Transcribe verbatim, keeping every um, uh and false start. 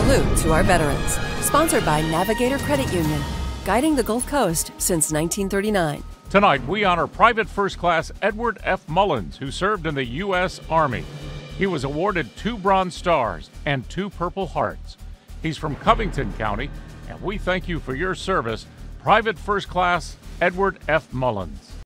salute to our veterans. Sponsored by Navigator Credit Union, guiding the Gulf Coast since nineteen thirty-nine. Tonight, we honor Private First Class Edward F. Mullins, who served in the U S Army. He was awarded two Bronze Stars and two Purple Hearts. He's from Covington County, and we thank you for your service, Private First Class Edward F. Mullins.